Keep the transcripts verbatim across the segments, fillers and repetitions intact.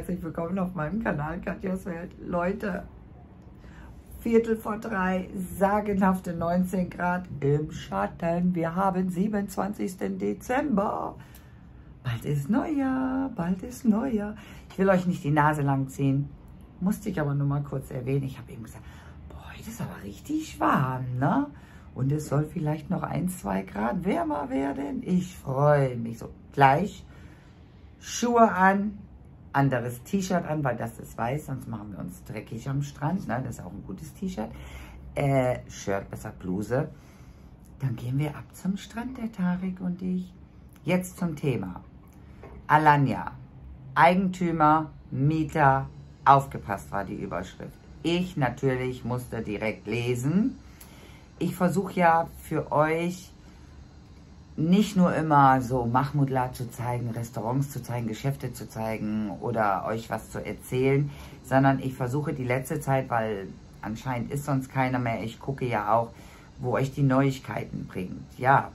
herzlich willkommen auf meinem Kanal Katjas Welt. Leute, Viertel vor drei, sagenhafte neunzehn Grad im Schatten. Wir haben siebenundzwanzigsten Dezember. Bald ist Neujahr, bald ist Neujahr. Ich will euch nicht die Nase lang ziehen, musste ich aber nur mal kurz erwähnen. Ich habe eben gesagt, boah, heute ist aber richtig warm, ne? Und es soll vielleicht noch ein, zwei Grad wärmer werden. Ich freue mich so. Gleich Schuhe an, anderes T-Shirt an, weil das ist weiß, sonst machen wir uns dreckig am Strand. Ne? Das ist auch ein gutes T-Shirt. Äh, Shirt, besser Bluse. Dann gehen wir ab zum Strand, der Tarek und ich. Jetzt zum Thema. Alanya, Eigentümer, Mieter, aufgepasst war die Überschrift. Ich natürlich musste direkt lesen. Ich versuche ja für euch nicht nur immer so Mahmudla zu zeigen, Restaurants zu zeigen, Geschäfte zu zeigen oder euch was zu erzählen, sondern ich versuche die letzte Zeit, weil anscheinend ist sonst keiner mehr, ich gucke ja auch, wo euch die Neuigkeiten bringt. Ja,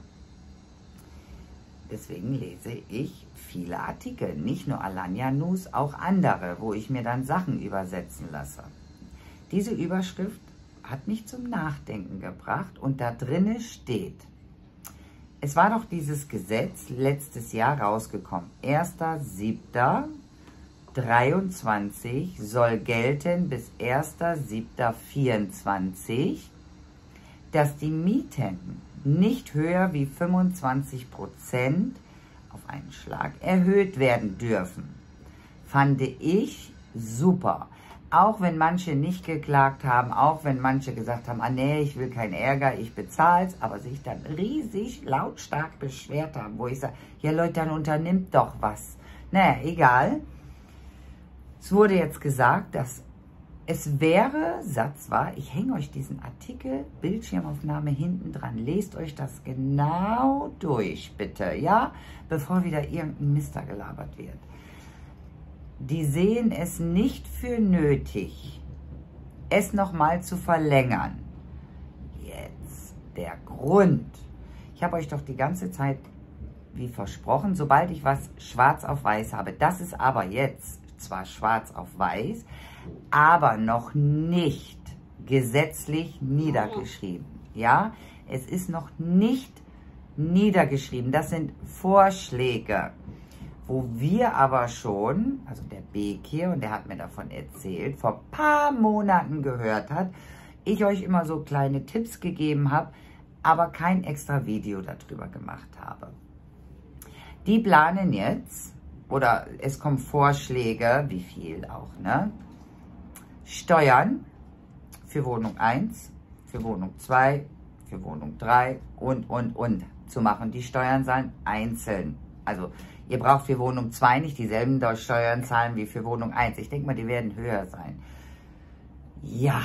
deswegen lese ich viele Artikel, nicht nur Alanya News, auch andere, wo ich mir dann Sachen übersetzen lasse. Diese Überschrift hat mich zum Nachdenken gebracht und da drinne steht: Es war doch dieses Gesetz letztes Jahr rausgekommen. erster siebter dreiundzwanzig soll gelten bis erster siebter vierundzwanzig, dass die Mieten nicht höher wie fünfundzwanzig Prozent auf einen Schlag erhöht werden dürfen. Fand ich super. Auch wenn manche nicht geklagt haben, auch wenn manche gesagt haben, ah nee, ich will keinen Ärger, ich bezahle es, aber sich dann riesig lautstark beschwert haben, wo ich sage, ja Leute, dann unternimmt doch was. Naja, egal. Es wurde jetzt gesagt, dass es wäre, Satz war, ich hänge euch diesen Artikel, Bildschirmaufnahme hinten dran, lest euch das genau durch, bitte, ja, bevor wieder irgendein Mister gelabert wird. Die sehen es nicht für nötig, es nochmal zu verlängern. Jetzt der Grund. Ich habe euch doch die ganze Zeit, wie versprochen, sobald ich was schwarz auf weiß habe, das ist aber jetzt zwar schwarz auf weiß, aber noch nicht gesetzlich niedergeschrieben. Ja, es ist noch nicht niedergeschrieben. Das sind Vorschläge. Wo wir aber schon, also der Beek hier, und der hat mir davon erzählt, vor ein paar Monaten gehört hat, ich euch immer so kleine Tipps gegeben habe, aber kein extra Video darüber gemacht habe. Die planen jetzt, oder es kommen Vorschläge, wie viel auch, ne? Steuern für Wohnung eins, für Wohnung zwei, für Wohnung drei und, und, und zu machen. Die Steuern sollen einzeln. Also ihr braucht für Wohnung zwei nicht dieselben Steuern zahlen wie für Wohnung eins. Ich denke mal, die werden höher sein. Ja,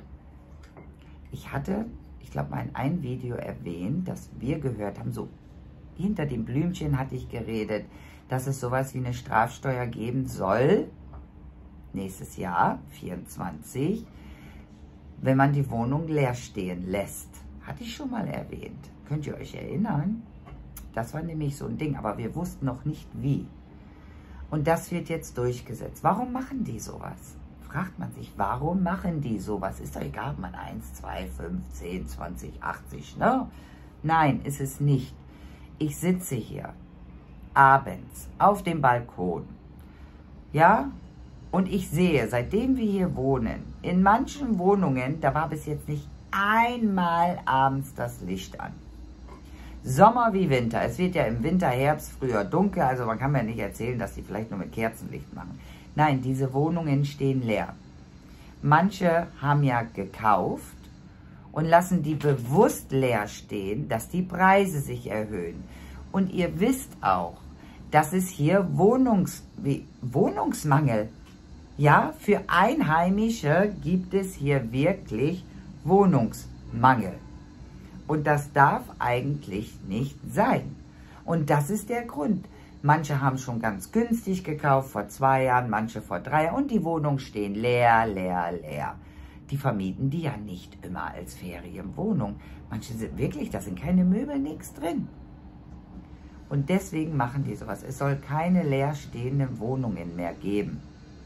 ich hatte, ich glaube mal in einem Video erwähnt, dass wir gehört haben, so hinter dem Blümchen hatte ich geredet, dass es sowas wie eine Strafsteuer geben soll, nächstes Jahr, vierundzwanzig, wenn man die Wohnung leer stehen lässt. Hatte ich schon mal erwähnt. Könnt ihr euch erinnern? Das war nämlich so ein Ding, aber wir wussten noch nicht wie. Und das wird jetzt durchgesetzt. Warum machen die sowas? Fragt man sich, warum machen die sowas? Ist doch egal, ob man eins, zwei, fünf, zehn, zwanzig, achtzig, ne? Nein, ist es nicht. Ich sitze hier abends auf dem Balkon, ja, und ich sehe, seitdem wir hier wohnen, in manchen Wohnungen, da war bis jetzt nicht einmal abends das Licht an. Sommer wie Winter. Es wird ja im Winter, Herbst früher dunkel, also man kann mir nicht erzählen, dass die vielleicht nur mit Kerzenlicht machen. Nein, diese Wohnungen stehen leer. Manche haben ja gekauft und lassen die bewusst leer stehen, dass die Preise sich erhöhen. Und ihr wisst auch, dass es hier Wohnungs wie, Wohnungsmangel. Ja, für Einheimische gibt es hier wirklich Wohnungsmangel. Und das darf eigentlich nicht sein. Und das ist der Grund. Manche haben schon ganz günstig gekauft, vor zwei Jahren, manche vor drei Jahren. Und die Wohnungen stehen leer, leer, leer. Die vermieten die ja nicht immer als Ferienwohnung. Manche sind wirklich, da sind keine Möbel, nichts drin. Und deswegen machen die sowas. Es soll keine leerstehenden Wohnungen mehr geben.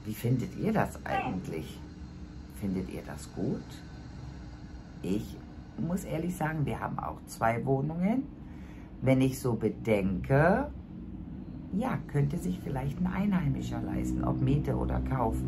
Wie findet ihr das eigentlich? Findet ihr das gut? Ich muss ehrlich sagen, wir haben auch zwei Wohnungen. Wenn ich so bedenke, ja, könnte sich vielleicht ein Einheimischer leisten, ob Miete oder kaufen.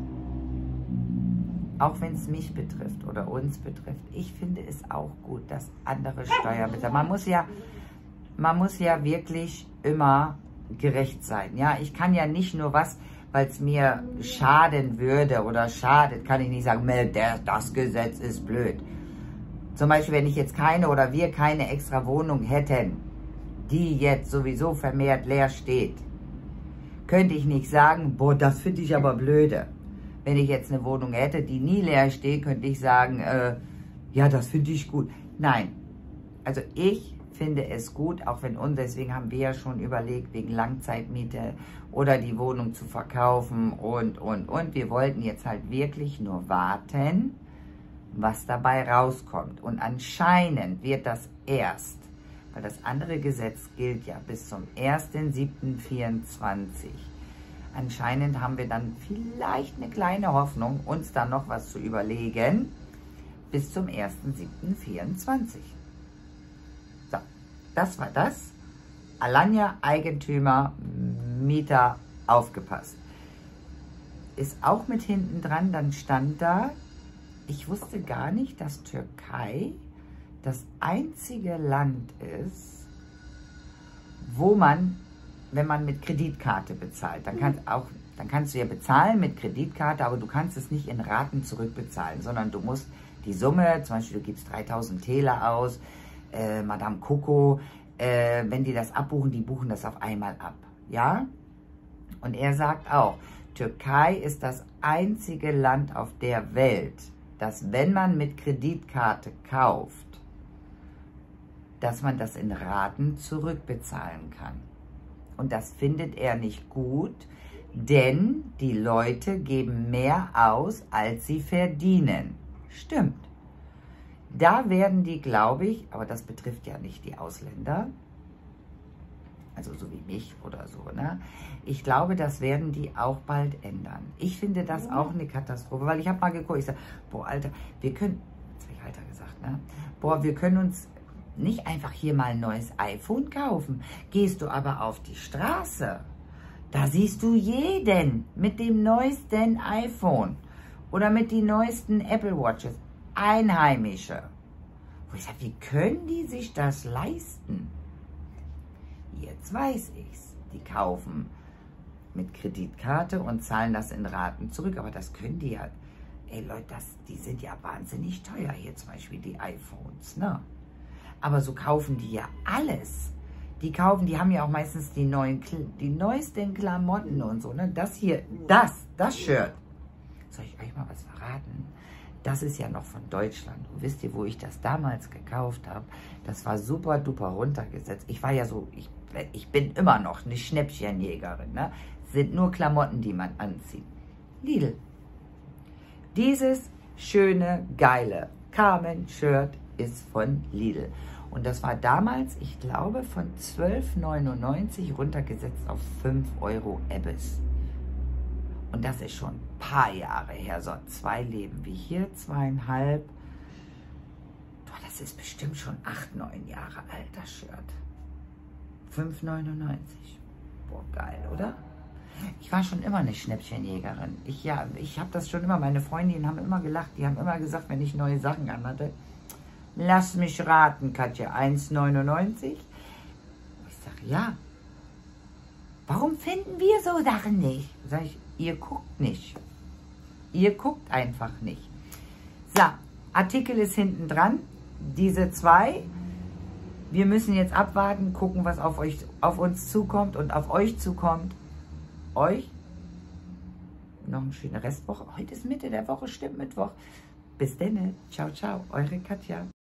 Auch wenn es mich betrifft oder uns betrifft. Ich finde es auch gut, dass andere Steuern bezahlen. Man muss ja, man muss ja wirklich immer gerecht sein. Ja, ich kann ja nicht nur was, weil es mir schaden würde oder schadet, kann ich nicht sagen, der, das Gesetz ist blöd. Zum Beispiel, wenn ich jetzt keine oder wir keine extra Wohnung hätten, die jetzt sowieso vermehrt leer steht, könnte ich nicht sagen, boah, das finde ich aber blöde. Wenn ich jetzt eine Wohnung hätte, die nie leer steht, könnte ich sagen, äh, ja, das finde ich gut. Nein, also ich finde es gut, auch wenn uns, deswegen haben wir ja schon überlegt, wegen Langzeitmiete oder die Wohnung zu verkaufen und, und, und. Wir wollten jetzt halt wirklich nur warten, was dabei rauskommt. Und anscheinend wird das erst, weil das andere Gesetz gilt ja bis zum ersten siebten vierundzwanzig. Anscheinend haben wir dann vielleicht eine kleine Hoffnung, uns da noch was zu überlegen, bis zum ersten siebten vierundzwanzig. So, das war das. Alanya, Eigentümer, Mieter, aufgepasst. Ist auch mit hinten dran, dann stand da, ich wusste gar nicht, dass Türkei das einzige Land ist, wo man, wenn man mit Kreditkarte bezahlt, dann, kann auch, dann kannst du ja bezahlen mit Kreditkarte, aber du kannst es nicht in Raten zurückbezahlen, sondern du musst die Summe, zum Beispiel du gibst dreitausend Täler aus, äh, Madame Coco, äh, wenn die das abbuchen, die buchen das auf einmal ab, ja? Und er sagt auch, Türkei ist das einzige Land auf der Welt, dass wenn man mit Kreditkarte kauft, dass man das in Raten zurückbezahlen kann. Und das findet er nicht gut, denn die Leute geben mehr aus, als sie verdienen. Stimmt. Da werden die, glaube ich, aber das betrifft ja nicht die Ausländer, also so wie mich oder so, ne? Ich glaube, das werden die auch bald ändern. Ich finde das auch eine Katastrophe, weil ich habe mal geguckt, ich sage, boah, Alter, wir können, jetzt habe ich Alter gesagt, ne? Boah, wir können uns nicht einfach hier mal ein neues iPhone kaufen. Gehst du aber auf die Straße, da siehst du jeden mit dem neuesten iPhone oder mit den neuesten Apple Watches, Einheimische. Wo ich sage, wie können die sich das leisten? Jetzt weiß ich's. Die kaufen mit Kreditkarte und zahlen das in Raten zurück. Aber das können die ja. Ey Leute, das, die sind ja wahnsinnig teuer hier zum Beispiel, die iPhones, ne? Aber so kaufen die ja alles. Die kaufen, die haben ja auch meistens die neuen, die neuesten Klamotten und so, ne? Das hier, das, das Shirt. Soll ich euch mal was verraten? Das ist ja noch von Deutschland. Und wisst ihr, wo ich das damals gekauft habe? Das war super duper runtergesetzt. Ich war ja so, ich, ich bin immer noch eine Schnäppchenjägerin, ne? Sind nur Klamotten, die man anzieht. Lidl. Dieses schöne, geile Carmen-Shirt ist von Lidl. Und das war damals, ich glaube, von zwölf neunundneunzig runtergesetzt auf fünf Euro Ebbes. Und das ist schon ein paar Jahre her. So, zwei Leben wie hier, zweieinhalb. Boah, das ist bestimmt schon acht, neun Jahre alt, das Shirt. fünf neunundneunzig. Boah, geil, oder? Ich war schon immer eine Schnäppchenjägerin. Ich, ja, ich habe das schon immer, meine Freundinnen haben immer gelacht. Die haben immer gesagt, wenn ich neue Sachen anhatte, lass mich raten, Katja, eins neunundneunzig. Ich sage, ja. Warum finden wir so Sachen nicht? Sag ich, ihr guckt nicht. Ihr guckt einfach nicht. So, Artikel ist hinten dran. Diese zwei. Wir müssen jetzt abwarten, gucken, was auf, euch, auf uns zukommt und auf euch zukommt. Euch noch eine schöne Restwoche. Heute ist Mitte der Woche, stimmt Mittwoch. Bis dann. Ciao, ciao. Eure Katja.